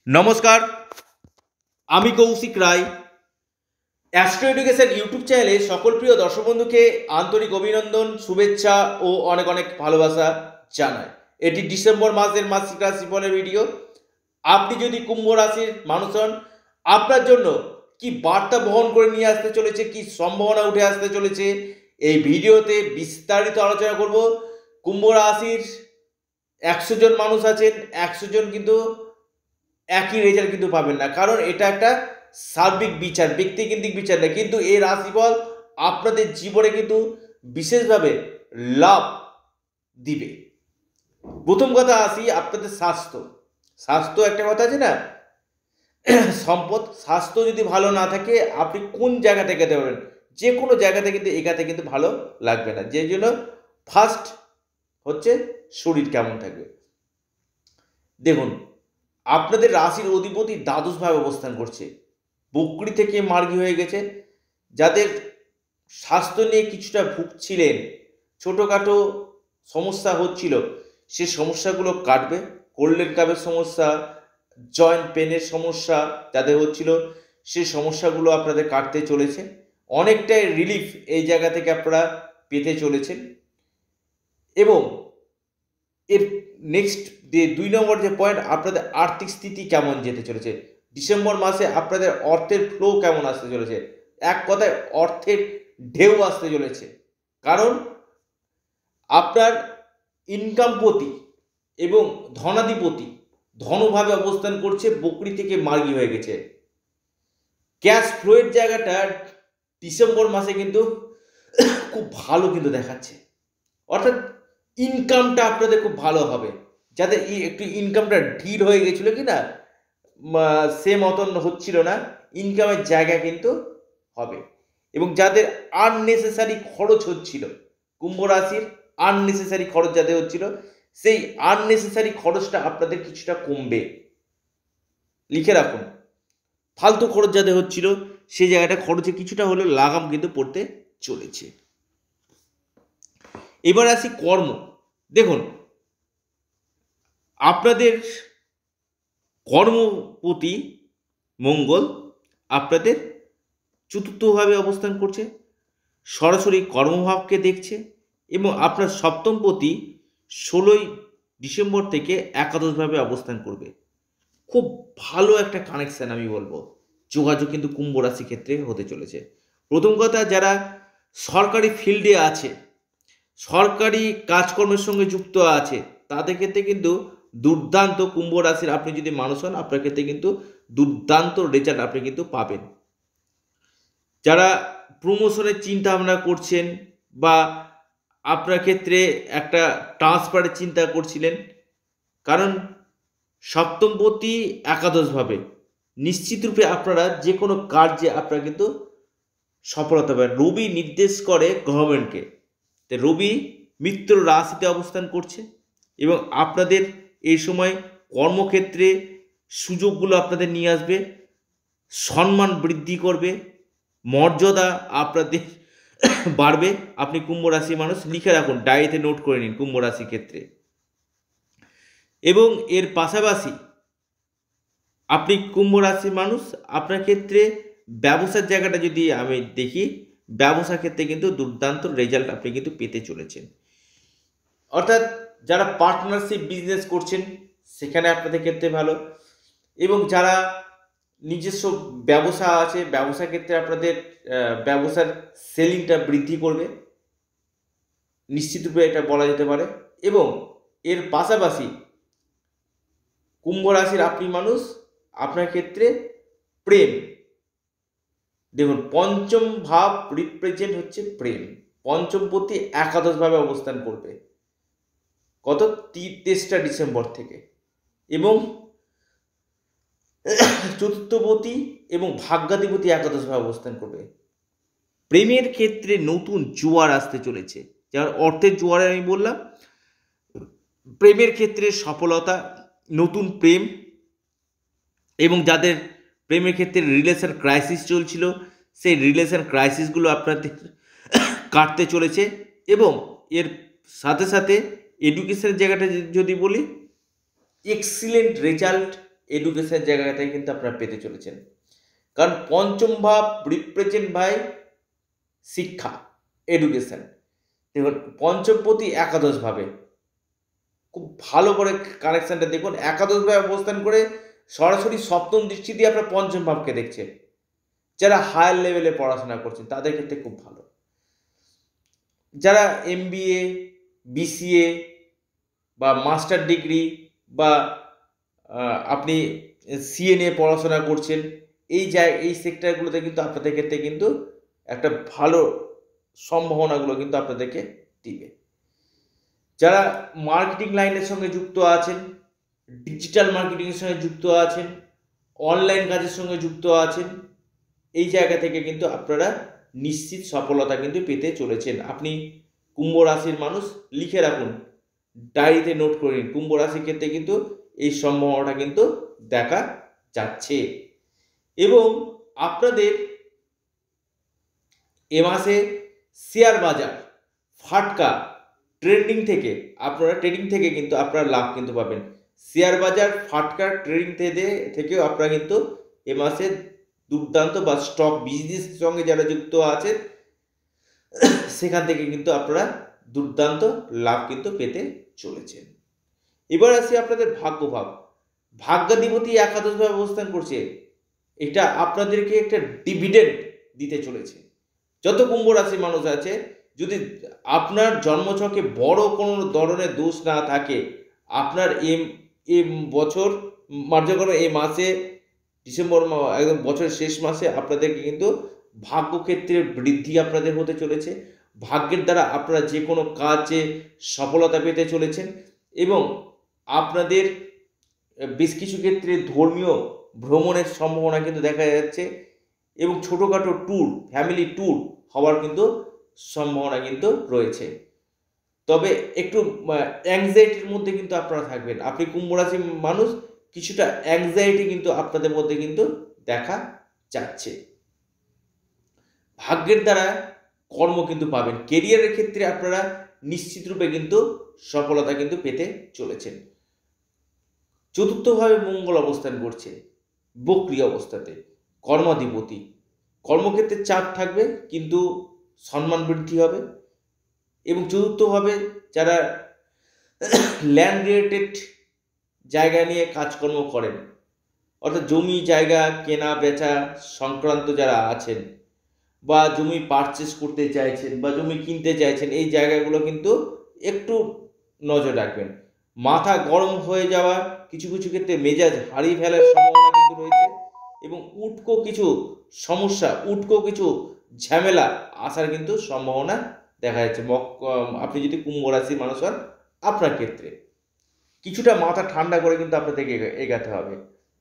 নমস্কার, আমি Koushik Roy. Astro education YouTube চ্যানেলে সকল প্রিয় দর্শক বন্ধুকে আন্তরিক অভিনন্দন, শুভেচ্ছা ও অনেক অনেক ভালোবাসা জানাই। এটি ডিসেম্বর মাসের মাসিক রাশিফলের ভিডিও। আপনি যদি কুম্ভ রাশির মানুষ হন, আপনার জন্য কি বার্তা বহন করে নিয়ে আসতে চলেছে, কি সম্ভাবনা উঠে আসতে চলেছে, এই ভিডিওতে বিস্তারিত আলোচনা করব। কুম্ভ রাশির 100 জন মানুষ আছেন, 100 জন কিন্তু একই রেজাল্ট কিন্তু পাবেন না, কারণ এটা একটা সার্বিক বিচার, ব্যক্তিকেন্দ্রিক বিচার না, কিন্তু এই রাশিফল আপনাদের জীবনে কিন্তু বিশেষভাবে লাভ দিবে। প্রথম কথা আসি আপনাদের স্বাস্থ্য। স্বাস্থ্য একটা কথা আছে না, সম্পদ। স্বাস্থ্য যদি ভালো না থাকে আপনি কোন জায়গা থেকে যেতে পারবেন, যে কোনো জায়গাতে কিন্তু এগাতে কিন্তু ভালো লাগবে না। যে জন্য ফার্স্ট হচ্ছে শরীর কেমন থাকবে। দেখুন, আপনাদের রাশির অধিপতি দ্বাদশভাবে অবস্থান করছে, বকরি থেকে মার্গী হয়ে গেছে। যাদের স্বাস্থ্য নিয়ে কিছুটা ভুগছিলেন, ছোটোখাটো সমস্যা হচ্ছিল, সে সমস্যাগুলো কাটবে। কোল্ডের কাপের সমস্যা, জয়েন্ট পেনের সমস্যা যাদের হচ্ছিল, সেই সমস্যাগুলো আপনাদের কাটতে চলেছে। অনেকটাই রিলিফ এই জায়গা থেকে আপনারা পেতে চলেছেন। এবং এর নেক্সট যে 2 নম্বর যে পয়েন্ট, আপনাদের আর্থিক স্থিতি কেমন যেতে চলেছে। ডিসেম্বর মাসে আপনাদের অর্থের ফ্লো কেমন আসতে চলেছে, এক কথায় অর্থের ঢেউ আসতে চলেছে। কারণ আপনার ইনকামপতি এবং ধনাধিপতি ধনভাবে অবস্থান করছে, বকরি থেকে মার্গী হয়ে গেছে। ক্যাশ ফ্লোয়ের জায়গাটা ডিসেম্বর মাসে কিন্তু খুব ভালো কিন্তু দেখাচ্ছে, অর্থাৎ ইনকামটা আপনাদের খুব ভালো হবে। যাদের একটু ইনকামটা ঢিল হয়ে গেছিল কি না, সে মতন হচ্ছিল না, ইনকামের জায়গা কিন্তু হবে। এবং যাদের আননেসেসারি খরচ হচ্ছিল, কুম্ভ রাশির আননেসেসারি খরচ যাদের হচ্ছিল, সেই আননেসেসারি খরচটা আপনাদের কিছুটা কমবে। লিখে রাখুন, ফালতু খরচ যাদের হচ্ছিল সেই জায়গাটা খরচে কিছুটা হলেও লাগাম কিন্তু পড়তে চলেছে। এবার আসি কর্ম। দেখুন, আপনাদের কর্মপতি মঙ্গল আপনাদের চতুর্থভাবে অবস্থান করছে, সরাসরি কর্মভাবকে দেখছে। এবং আপনার সপ্তমপতি 16ই ডিসেম্বর থেকে একাদশভাবে অবস্থান করবে। খুব ভালো একটা কানেকশান আমি বলবো, যোগাযোগ কিন্তু কুম্ভ রাশি ক্ষেত্রে হতে চলেছে। প্রথম কথা, যারা সরকারি ফিল্ডে আছে, সরকারি কাজকর্মের সঙ্গে যুক্ত আছে, তাদের ক্ষেত্রে কিন্তু দুর্দান্ত, কুম্ভ রাশির আপনি যদি মানুষ হন, আপনার ক্ষেত্রে কিন্তু দুর্দান্ত রেজাল্ট আপনি কিন্তু পাবেন। যারা প্রমোশনের চিন্তা ভাবনা করছেন বা আপনার ক্ষেত্রে একটা ট্রান্সফারের চিন্তা করছিলেন, কারণ সপ্তমপতি একাদশভাবে, নিশ্চিতরূপে আপনারা যে কোনো কার্যে আপনারা কিন্তু সফলতা পাবেন। রবি নির্দেশ করে গভর্নমেন্টকে, রবি মিত্র রাশিতে অবস্থান করছে এবং আপনাদের এই সময় কর্মক্ষেত্রে সুযোগগুলো আপনাদের নিয়ে আসবে, সম্মান বৃদ্ধি করবে, মর্যাদা আপনাদের বাড়বে। আপনি কুম্ভ রাশির মানুষ, লিখে রাখুন, ডায়েরিতে নোট করে নিন কুম্ভ রাশির ক্ষেত্রে। এবং এর পাশাপাশি আপনি কুম্ভ রাশির মানুষ, আপনার ক্ষেত্রে ব্যবসার জায়গাটা যদি আমি দেখি, ব্যবসার ক্ষেত্রে কিন্তু দুর্দান্ত রেজাল্ট আপনি কিন্তু পেতে চলেছেন। অর্থাৎ যারা পার্টনারশিপ বিজনেস করছেন সেখানে আপনাদের ক্ষেত্রে ভালো, এবং যারা নিজস্ব ব্যবসা আছে, ব্যবসা ক্ষেত্রে আপনাদের ব্যবসার সেলিংটা বৃদ্ধি করবে, নিশ্চিতরূপে এটা বলা যেতে পারে। এবং এর পাশাপাশি কুম্ভ রাশির আপনি মানুষ, আপনার ক্ষেত্রে প্রেম। দেখুন, পঞ্চম ভাব রিপ্রেজেন্ট হচ্ছে প্রেম। পঞ্চমপতি একাদশভাবে অবস্থান করবে কত 23 ডিসেম্বর থেকে, এবং চতুর্থপতি এবং ভাগ্যাধিপতি একাদশভাবে অবস্থান করবে। প্রেমের ক্ষেত্রে নতুন জোয়ার আসতে চলেছে, যার অর্থের জোয়ারে আমি বললাম, প্রেমের ক্ষেত্রে সফলতা, নতুন প্রেম। এবং যাদের প্রেমের ক্ষেত্রে রিলেশন ক্রাইসিস চলছিল, সেই রিলেশন ক্রাইসিসগুলো আপনাদের কাটতে চলেছে। এবং এর সাথে সাথে এডুকেশনের জায়গাটা যদি বলি, এক্সিলেন্ট রেজাল্ট এডুকেশনের জায়গা থেকে কিন্তু আপনারা পেতে চলেছেন। কারণ পঞ্চম ভাব রিপ্রেজেন্ট বাই শিক্ষা, এডুকেশন। দেখুন পঞ্চমপতি একাদশ ভাবে, খুব ভালো করে কানেকশনটা দেখুন, একাদশ ভাবে অবস্থান করে সরাসরি সপ্তম দৃষ্টি দিয়ে আপনার পঞ্চম ভাবকে দেখছে। যারা হায়ার লেভেলে পড়াশোনা করছেন তাদের ক্ষেত্রে খুব ভালো। যারা MBA, BCA বা মাস্টার ডিগ্রি বা আপনি CA নিয়ে পড়াশোনা করছেন, এই সেক্টরগুলোতে কিন্তু আপনাদের ক্ষেত্রে কিন্তু একটা ভালো সম্ভাবনাগুলো কিন্তু আপনাদেরকে দিবে। যারা মার্কেটিং লাইনের সঙ্গে যুক্ত আছেন, ডিজিটাল মার্কেটিংয়ের সঙ্গে যুক্ত আছেন, অনলাইন কাজের সঙ্গে যুক্ত আছেন, এই জায়গা থেকে কিন্তু আপনারা নিশ্চিত সফলতা কিন্তু পেতে চলেছেন। আপনি কুম্ভ রাশির মানুষ লিখে রাখুন, ডায়েরিতে নোট করে নিন, কুম্ভ রাশির ক্ষেত্রে কিন্তু এই সম্ভাবনাটা কিন্তু দেখা যাচ্ছে। এবং আপনাদের এ মাসে শেয়ার বাজার ফাটকা ট্রেডিং থেকে কিন্তু আপনারা লাভ কিন্তু পাবেন। শেয়ার বাজার ফাটকা ট্রেডিং থেকেও আপনারা কিন্তু এ মাসে দুর্দান্ত বা স্টক বিজনেসের সঙ্গে যারা যুক্ত আছেন সেখান থেকে কিন্তু আপনারা দুর্দান্ত লাভ কিন্তু পেতে চলেছেন। এবার আসি আপনাদের ভাগ্যভাব। ভাগ্যাধিপতি একাদশভাবে অবস্থান করছে, এটা আপনাদেরকে একটা ডিভিডেন্ড দিতে চলেছে। যত কুম্ভ রাশির মানুষ আছে, যদি আপনার জন্মছকে বড় কোনো ধরনের দোষ না থাকে, আপনার এই বছর এই মাসে ডিসেম্বর একদম বছরের শেষ মাসে আপনাদেরকে কিন্তু ভাগ্যক্ষেত্রের বৃদ্ধি আপনাদের হতে চলেছে। ভাগ্যের দ্বারা আপনারা যে কোনো কাজে সফলতা পেতে চলেছেন এবং আপনাদের বেশ কিছু ক্ষেত্রে ধর্মীয় ভ্রমণের সম্ভাবনা কিন্তু দেখা যাচ্ছে এবং ছোটোখাটো ট্যুর, ফ্যামিলি ট্যুর হওয়ার কিন্তু সম্ভাবনা কিন্তু রয়েছে। তবে একটু অ্যাংজাইটির মধ্যে কিন্তু আপনারা থাকবেন। আপনি কুম্ভ রাশির মানুষ, কিছুটা অ্যাংজাইটি কিন্তু আপনাদের মধ্যে কিন্তু দেখা যাচ্ছে। ভাগ্যের দ্বারা কর্ম কিন্তু পাবেন। কেরিয়ারের ক্ষেত্রে আপনারা নিশ্চিত রূপে কিন্তু সফলতা কিন্তু পেতে চলেছেন। চতুর্থভাবে মঙ্গল অবস্থান করছে বক্রী অবস্থাতে, কর্মাধিপতি। কর্মক্ষেত্রে চাপ থাকবে কিন্তু সম্মান বৃদ্ধি হবে। এবং চতুর্থভাবে যারা ল্যান্ড রিলেটেড জায়গা নিয়ে কাজকর্ম করেন, অর্থাৎ জমি জায়গা কেনা বেচা সংক্রান্ত যারা আছেন বা জমি পারচেস করতে চাইছেন বা জমি কিনতে চাইছেন, এই জায়গাগুলো কিন্তু একটু নজর রাখবেন। মাথা গরম হয়ে যাওয়া, কিছু কিছু ক্ষেত্রে মেজাজ হারিয়ে ফেলার সম্ভাবনা কিন্তু রয়েছে এবং উটকো কিছু সমস্যা, উটকো কিছু ঝামেলা আসার কিন্তু সম্ভাবনা দেখা যাচ্ছে। আপনি যদি কুম্ভ রাশির মানুষ হন, আপনার ক্ষেত্রে কিছুটা মাথা ঠান্ডা করে কিন্তু আপনাদেরকে এগাতে হবে।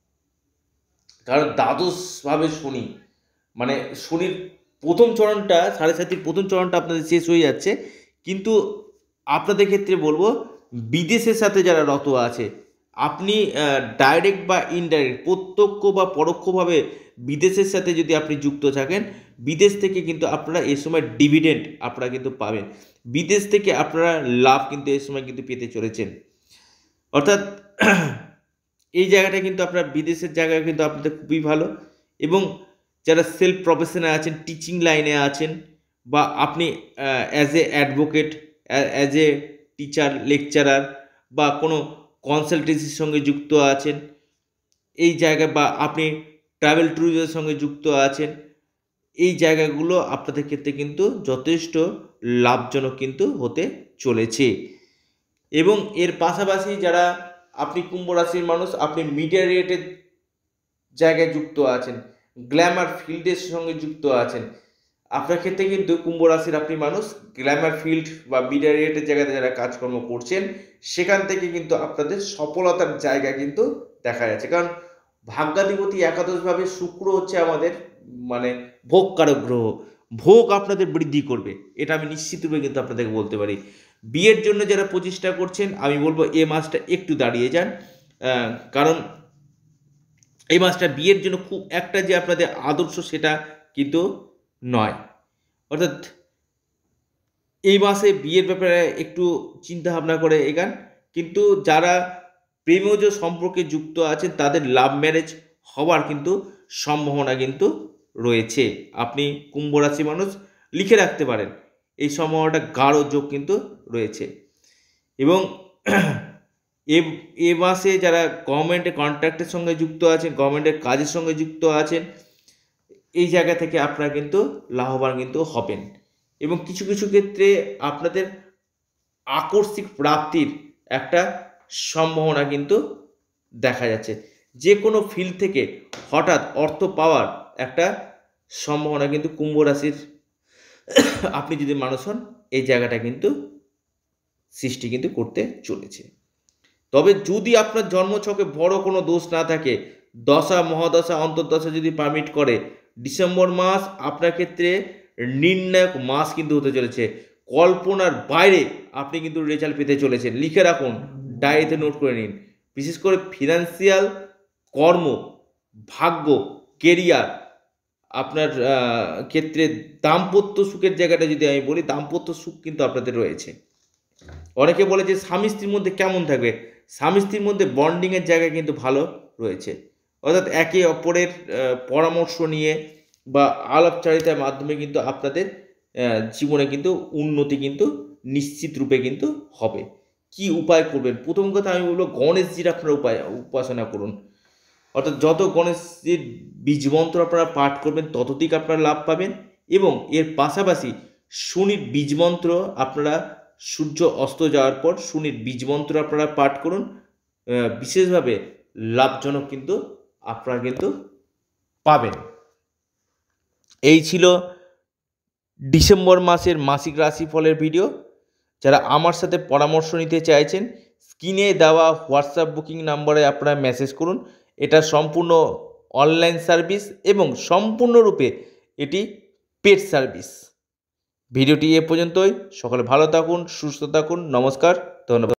কারণ দ্বাদশভাবে শনি, মানে শনির প্রথম চরণটা, 7.5 প্রথম চরণটা আপনাদের শেষ হয়ে যাচ্ছে। কিন্তু আপনাদের ক্ষেত্রে বলবো, বিদেশের সাথে যারা রত আছে, আপনি ডাইরেক্ট বা ইনডাইরেক্ট, প্রত্যক্ষ বা পরোক্ষভাবে বিদেশের সাথে যদি আপনি যুক্ত থাকেন, বিদেশ থেকে কিন্তু আপনারা এই সময় ডিভিডেন্ড আপনারা কিন্তু পাবেন। বিদেশ থেকে আপনারা লাভ কিন্তু এই সময় কিন্তু পেতে চলেছেন। অর্থাৎ এই জায়গাটা কিন্তু আপনার বিদেশের জায়গায় কিন্তু আপনাদের খুবই ভালো। এবং যারা সেলফ প্রফেশনে আছেন, টিচিং লাইনে আছেন, বা আপনি as a advocate, as a teacher, lecturer বা কোনো কনসালটেন্সির সঙ্গে যুক্ত আছেন, এই জায়গায়, বা আপনি ট্রাভেল ট্যুরিজমের সঙ্গে যুক্ত আছেন, এই জায়গাগুলো আপনাদের ক্ষেত্রে কিন্তু যথেষ্ট লাভজনক কিন্তু হতে চলেছে। এবং এর পাশাপাশি যারা আপনি কুম্ভ রাশির মানুষ, আপনি মিডিয়া রিলেটেড জায়গায় যুক্ত আছেন, গ্ল্যামার ফিল্ডের সঙ্গে যুক্ত আছেন, আপনার ক্ষেত্রে কিন্তু কুম্ভ রাশির আপনি মানুষ গ্ল্যামার ফিল্ড বা মিডিয়া রিলেটেড জায়গাতে যারা কাজকর্ম করছেন, সেখান থেকে কিন্তু আপনাদের সফলতার জায়গা কিন্তু দেখা যাচ্ছে। কারণ ভাগ্যাধিপতি একাদশভাবে শুক্র হচ্ছে আমাদের ভোগকারক গ্রহ, ভোগ আপনাদের বৃদ্ধি করবে, এটা আমি নিশ্চিতভাবে কিন্তু আপনাদেরকে বলতে পারি। বিয়ের জন্য যারা প্রচেষ্টা করছেন, আমি বলবো এই মাসটা একটু দাঁড়িয়ে যান। কারণ এই মাসটা বিয়ের জন্য খুব একটা যে আপনাদের আদর্শ সেটা কিন্তু নয়। অর্থাৎ এই মাসে বিয়ের ব্যাপারে একটু চিন্তা ভাবনা করে এগান। কিন্তু যারা প্রেমজ সম্পর্কে যুক্ত আছেন তাদের লাভ ম্যারেজ হওয়ার কিন্তু সম্ভাবনা কিন্তু রয়েছে। আপনি কুম্ভ রাশি মানুষ লিখে রাখতে পারেন, এই সম্ভাবনাটা গাঢ় যোগ কিন্তু রয়েছে। এবং এ এ মাসে যারা গভর্নমেন্টের কন্ট্রাক্টের সঙ্গে যুক্ত আছেন, গভর্নমেন্টের কাজের সঙ্গে যুক্ত আছেন, এই জায়গা থেকে আপনারা কিন্তু লাভবান কিন্তু হবেন। এবং কিছু কিছু ক্ষেত্রে আপনাদের আকস্মিক প্রাপ্তির একটা সম্ভাবনা কিন্তু দেখা যাচ্ছে। যে কোনো ফিল্ড থেকে হঠাৎ অর্থ পাওয়ার একটা সম্ভাবনা কিন্তু কুম্ভ রাশির আপনি যদি মানুষ হন এই জায়গাটা কিন্তু সৃষ্টি কিন্তু করতে চলেছে। তবে যদি আপনার জন্মছকে বড় কোনো দোষ না থাকে, দশা মহাদশা অন্তর্দশা যদি পারমিট করে, ডিসেম্বর মাস আপনার ক্ষেত্রে নির্ণায়ক মাস কিন্তু হতে চলেছে। কল্পনার বাইরে আপনি কিন্তু রেজাল্ট পেতে চলেছেন। লিখে রাখুন, ডায়েরিতে নোট করে নিন। বিশেষ করে ফিনান্সিয়াল, কর্ম, ভাগ্য, কেরিয়ার, আপনার ক্ষেত্রে দাম্পত্য সুখের জায়গাটা যদি আমি বলি, দাম্পত্য সুখ কিন্তু আপনাদের রয়েছে। অনেকে বলে যে স্বামী স্ত্রীর মধ্যে কেমন থাকবে, স্বামী স্ত্রীর মধ্যে বন্ডিংয়ের জায়গা কিন্তু ভালো রয়েছে। অর্থাৎ একে অপরের পরামর্শ নিয়ে বা আলাপচারিতার মাধ্যমে কিন্তু আপনাদের জীবনে কিন্তু উন্নতি কিন্তু নিশ্চিত রূপে কিন্তু হবে। কি উপায় করবেন? প্রথম কথা আমি বলবো গণেশজির আপনারা উপাসনা করুন। অর্থাৎ যত গণেশজির বীজমন্ত্র আপনারা পাঠ করবেন ততোধিক আপনারা লাভ পাবেন। এবং এর পাশাপাশি শনির বীজমন্ত্র আপনারা সূর্য অস্ত যাওয়ার পর শনির বীজমন্ত্র আপনারা পাঠ করুন। বিশেষভাবে লাভজনক কিন্তু আপনারা কিন্তু পাবেন। এই ছিল ডিসেম্বর মাসের মাসিক রাশিফলের ভিডিও। যারা আমার সাথে পরামর্শ নিতে চাইছেন, স্ক্রিনে দেওয়া হোয়াটসঅ্যাপ বুকিং নাম্বারে আপনারা মেসেজ করুন। এটা সম্পূর্ণ অনলাইন সার্ভিস এবং সম্পূর্ণরূপে এটি পেড সার্ভিস। ভিডিওটি এ পর্যন্তই। সকলে ভালো থাকুন, সুস্থ থাকুন। নমস্কার, ধন্যবাদ।